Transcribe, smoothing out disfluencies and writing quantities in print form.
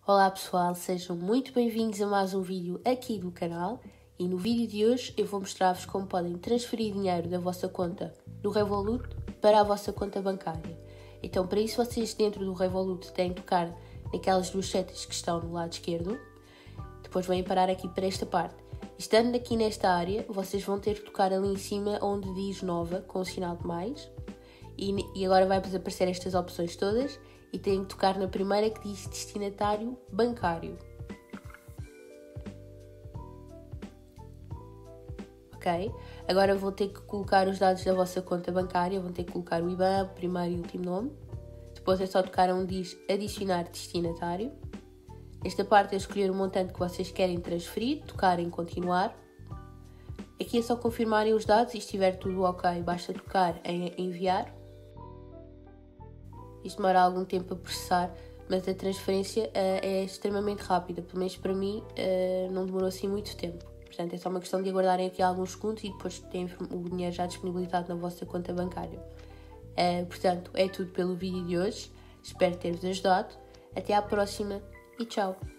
Olá pessoal, sejam muito bem-vindos a mais um vídeo aqui do canal e no vídeo de hoje eu vou mostrar-vos como podem transferir dinheiro da vossa conta do Revolut para a vossa conta bancária. Então para isso vocês dentro do Revolut têm que tocar naquelas duas setas que estão no lado esquerdo, depois vêm parar aqui para esta parte. Estando aqui nesta área, vocês vão ter que tocar ali em cima onde diz nova com o sinal de mais e agora vai-vos aparecer estas opções todas. E têm que tocar na primeira que diz destinatário bancário. Ok? Agora vou ter que colocar os dados da vossa conta bancária, vão ter que colocar o IBAN, o primeiro e o último nome. Depois é só tocar onde diz adicionar destinatário. Esta parte é escolher o montante que vocês querem transferir, tocar em continuar. Aqui é só confirmarem os dados e estiver tudo ok, basta tocar em enviar. Isto demora algum tempo a processar, mas a transferência é extremamente rápida, pelo menos para mim não demorou assim muito tempo. Portanto, é só uma questão de aguardarem aqui alguns segundos e depois têm o dinheiro já disponibilizado na vossa conta bancária. Portanto, é tudo pelo vídeo de hoje. Espero ter-vos ajudado. Até à próxima e tchau!